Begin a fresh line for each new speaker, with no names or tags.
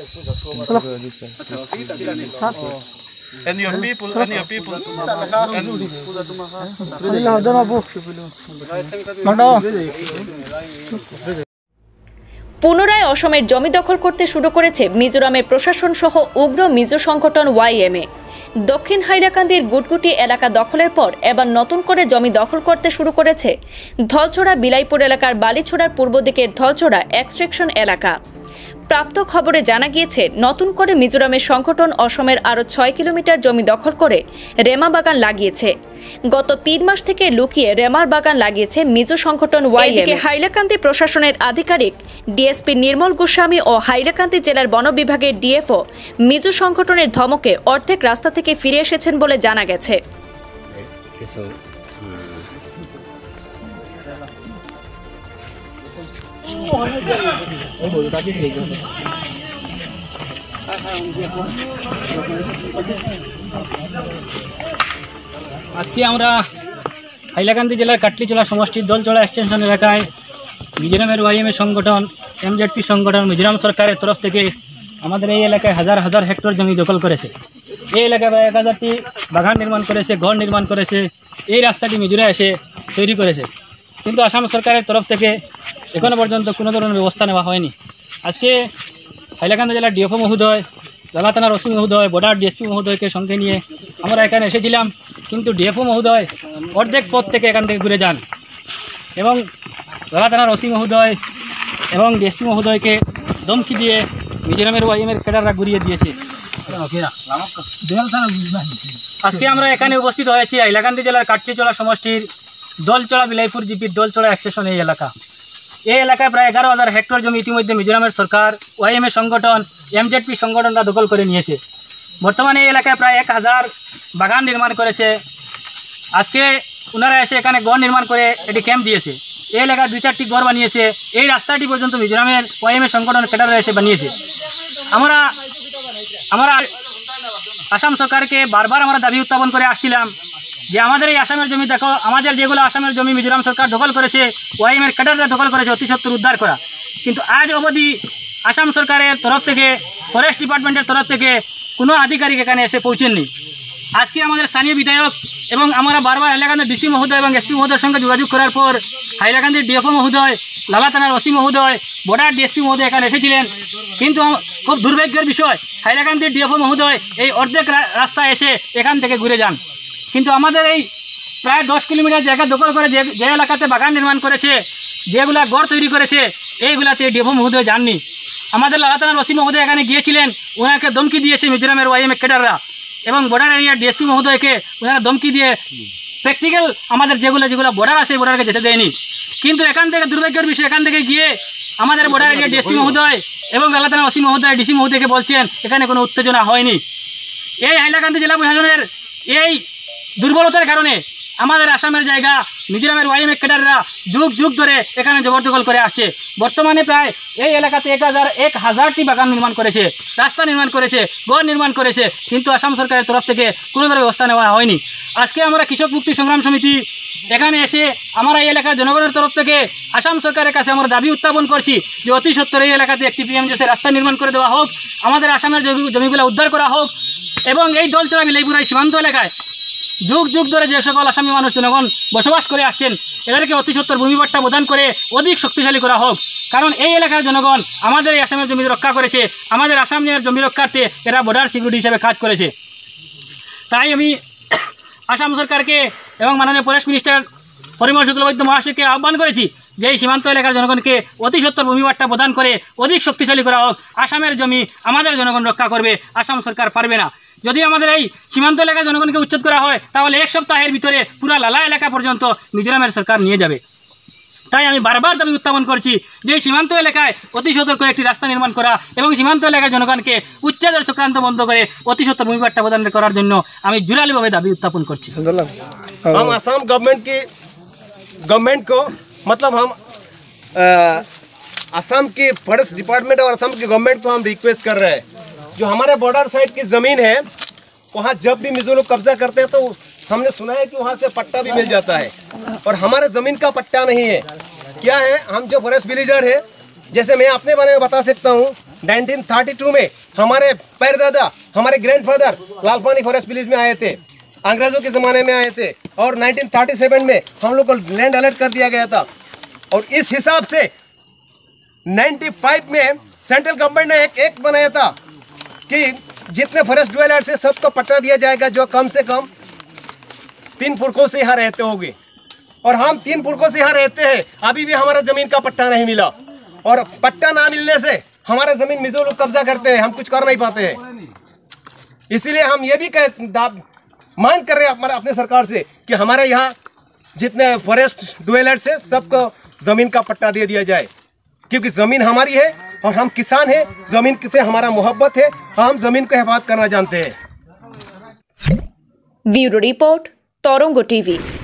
পুনরায় অসমের জমি দখল করতে শুরু করেছে মিজোরামের প্রশাসন সহ উগ্র মিজো সংগঠন ওয়াইএমএ। দক্ষিণ হাইলাকান্দির গুটগুটি এলাকা দখলের পর এবার নতুন করে জমি দখল করতে শুরু করেছে ধলছড়া বিলাইপুর এলাকার বালিছড়ার পূর্ব দিকের ধলছড়া এক্সট্রাকশন এলাকা। প্রাপ্ত খবরে জানা গিয়েছে নতুন করে মিজোরামের সংগঠন অসমের আরও 6 কিলোমিটার জমি দখল করে রেমা বাগান লাগিয়েছে। গত 3 মাস থেকে লুকিয়ে রেমার বাগান লাগিয়েছে মিজো সংগঠন ওয়াইএমএ। হাইলাকান্দি প্রশাসনের আধিকারিক ডিএসপি নির্মল গোস্বামী ও হাইলাকান্দি জেলার বন বিভাগের ডিএফও মিজো সংগঠনের ধমকে অর্ধেক রাস্তা থেকে ফিরে এসেছেন বলে জানা গেছে।
আজকে আমরা হাইলাকান্দি জেলার কাটলিচলা সমষ্টির দলচড়া এক্সটেনশন এলাকায় মিজোরামের ওয়াইএমএ সংগঠন এমজেডপি সংগঠন মিজোরাম সরকারের তরফ থেকে আমাদের এই এলাকায় হাজার হাজার হেক্টর জমি দখল করেছে। এই এলাকায় প্রায় 1000টি বাগান নির্মাণ করেছে, ঘর নির্মাণ করেছে। এই রাস্তাটি মিজোরা এসে তৈরি করেছে, কিন্তু আসাম সরকারের তরফ থেকে এখনও পর্যন্ত কোনো ধরনের ব্যবস্থা নেওয়া হয়নি। আজকে হাইলাকান্দি জেলার ডিএফও মহোদয়, লালা থানার ওসি মহোদয়, বর্ডার ডিএসপি মহোদয়কে সঙ্গে নিয়ে আমরা এখানে এসেছিলাম, কিন্তু ডিএফও মহোদয় অর্ধেক পথ থেকে এখান থেকে ঘুরে যান এবং লালা থানার ওসি মহোদয় এবং ডিএসপি মহোদয়কে ধমকি দিয়ে মিজোরামের ওয়াইএমের ক্যাডাররা ঘুরিয়ে দিয়েছে। আজকে আমরা এখানে উপস্থিত হয়েছি হাইলাকান্দি জেলার কাটলিচলা সমষ্টির দলচড়া বিলাইপুর জিপির দলচড়া এক্সটেনশন এই এলাকা। এই এলাকায় প্রায় 11,000 হেক্টর জমি ইতিমধ্যে মিজোরামের সরকার, ওয়াইএমএ সংগঠন, এমজেডপি সংগঠনরা দখল করে নিয়েছে। বর্তমানে এই এলাকায় প্রায় 1000 বাগান নির্মাণ করেছে। আজকে ওনারা এসে এখানে গড় নির্মাণ করে এটি ক্যাম্প দিয়েছে। এই এলাকায় 2-4টি গড় বানিয়েছে। এই রাস্তাটি পর্যন্ত মিজোরামের ওয়াইএমএ সংগঠন ক্যাডাররা এসে বানিয়েছে। আমরা আসাম সরকারকে বারবার আমরা দাবি উত্থাপন করে আসছিলাম যে আমাদের এই আসামের জমি দেখো, আমাদের যেগুলো আসামের জমি মিজোরাম সরকার দখল করেছে, ওয়াইএমের ক্যাডাররা দখল করেছে, অতি সত্বর উদ্ধার করা। কিন্তু আজ অবধি আসাম সরকারের তরফ থেকে, ফরেস্ট ডিপার্টমেন্টের তরফ থেকে কোনো আধিকারিক এখানে এসে পৌঁছেননি। আজকে আমাদের স্থানীয় বিধায়ক এবং আমরা বারবার হাইলাকান্দির ডিসি মহোদয় এবং এসপি মহোদয়ের সঙ্গে যোগাযোগ করার পর হাইলাকান্দির ডিএফও মহোদয়, লালা থানার ওসি মহোদয়, বর্ডার ডিএসপি মহোদয় এখানে এসেছিলেন। কিন্তু খুব দুর্ভাগ্যের বিষয়, হাইলাকান্দির ডিএফও মহোদয় এই অর্ধেক রাস্তা এসে এখান থেকে ঘুরে যান। কিন্তু আমাদের এই প্রায় 10 কিলোমিটার জায়গা দখল করে যে এলাকাতে বাগান নির্মাণ করেছে, যেগুলা গড় তৈরি করেছে, এইগুলাতে ডিএফও মহোদয় যাননি। আমাদের লালা থানার ওসি মহোদয় এখানে গিয়েছিলেন, ওনাকে ধমকি দিয়েছে মিজোরামের ওয়াইএমএ ক্যাডাররা এবং বর্ডার এরিয়ার ডিএসপি মহোদয়কে ওনারা ধমকি দিয়ে প্র্যাকটিক্যাল আমাদের যেগুলো বর্ডার আছে বর্ডারকে যেতে দেয়নি। কিন্তু এখান থেকে দুর্ভাগ্যের বিষয়, এখান থেকে গিয়ে আমাদের বর্ডার এরিয়ার ডিএসপি মহোদয় এবং লালা থানার ওসি মহোদয়, ডিসি মহোদয়কে বলছেন এখানে কোনো উত্তেজনা হয়নি। এই হাইলাকান্দি জেলা প্রশাসনের এই দুর্বলতার কারণে আমাদের আসামের জায়গা মিজোরামের ওয়াইএমএ ক্যাডাররা যুগ যুগ ধরে এখানে জবরদখল করে আসছে। বর্তমানে প্রায় এই এলাকাতে 1000টি বাগান নির্মাণ করেছে, রাস্তা নির্মাণ করেছে, গড় নির্মাণ করেছে, কিন্তু আসাম সরকারের তরফ থেকে কোনো ধরনের ব্যবস্থা নেওয়া হয়নি। আজকে আমরা কৃষক মুক্তি সংগ্রাম সমিতি এখানে এসে আমরা এই এলাকার জনগণের তরফ থেকে আসাম সরকারের কাছে আমরা দাবি উত্থাপন করছি যে অতি সত্বর এই এলাকাতে একটি পিএমজেসের রাস্তা নির্মাণ করে দেওয়া হোক, আমাদের আসামের জমিগুলো উদ্ধার করা হোক এবং এই দলচড়া বিলাইপুর সীমান্ত এলাকায় যুগ যুগ ধরে যে সকল আসামি মানুষ জনগণ বসবাস করে আসছেন, এদেরকে অতি সত্বর ভূমিপাট্টা প্রদান করে অধিক শক্তিশালী করা হোক। কারণ এই এলাকার জনগণ আমাদের এই আসামের জমি রক্ষা করেছে, আমাদের আসামের জমি রক্ষার্থে এরা বর্ডার সিকিউরিটি হিসেবে কাজ করেছে। তাই আমি আসাম সরকারকে এবং মাননীয় ফরেস্ট মিনিস্টার পরিমল শুক্লবৈদ্য মহাশয়কে আহ্বান করেছি যে এই সীমান্ত এলাকার জনগণকে অতি সত্বর ভূমিপাট্টা প্রদান করে অধিক শক্তিশালী করা হোক। আসামের জমি আমাদের জনগণ রক্ষা করবে, আসাম সরকার পারবে না। যদি আমাদের এই সীমান্ত এলাকার জনগণকে উচ্ছেদ করা হয় তাহলে 1 সপ্তাহের ভিতরে পুরা লালা এলাকা পর্যন্ত মিজোরামের সরকার নিয়ে যাবে। তাই আমি বারবার দাবি উত্থাপন করছি যে সীমান্ত এলাকায় অতি সত্বর করে একটি রাস্তা নির্মাণ করা এবং সীমান্ত এলাকার জনগণকে উচ্ছেদের চক্রান্ত বন্ধ করে অতি সত্বর ভূমিপাট্টা প্রদান করার জন্য আমি জোরালোভাবে দাবি উত্থাপন করছি।
हम आसाम गवर्नमेंट को मतलब हम आसाम की फॉरेस्ट डिपार्टमेंट और आसाम की गवर्नमेंट को हम रिक्वेस्ट कर रहे हैं, जो हमारे बॉर्डर साइड की ज़मीन है वहाँ जब भी मिजो लोग कब्जा करते हैं तो हमने सुना है कि वहाँ से पट्टा भी मिल जाता है, और हमारे ज़मीन का पट्टा नहीं है। क्या है, हम जो फॉरेस्ट विलेजर है, जैसे मैं अपने बारे में बता सकता हूँ, 1932 में हमारे परदादा, हमारे ग्रैंडफादर लालपानी फॉरेस्ट विलेज में आए थे, अंग्रेजों के ज़माने में आए थे, और 1937 में हम लोग को लैंड अलर्ट कर दिया गया था। और इस हिसाब से 95 में सेंट्रल गवर्नमेंट ने एक एक्ट बनाया था कि जितने फॉरेस्ट ड्वेलर्स है सबको पट्टा दिया जाएगा जो कम से कम 3 पुरखों से यहाँ रहते होंगे। और हम 3 पुरखों से यहाँ रहते हैं, अभी भी हमारा ज़मीन का पट्टा नहीं मिला। और पट्टा ना मिलने से हमारा ज़मीन मिजो लोग कब्जा करते हैं, हम कुछ कर नहीं पाते हैं। इसीलिए हम ये भी मांग कर रहे हैं अपने सरकार से कि हमारे यहाँ जितने फॉरेस्ट ड्वेलर्स है सबको ज़मीन का पट्टा दे दिया जाए, क्योंकि ज़मीन हमारी है और हम किसान हैं, ज़मीन से हमारा मोहब्बत है, हम ज़मीन को हिफाजत करना जानते हैं।
Bureau report, Torongo TV.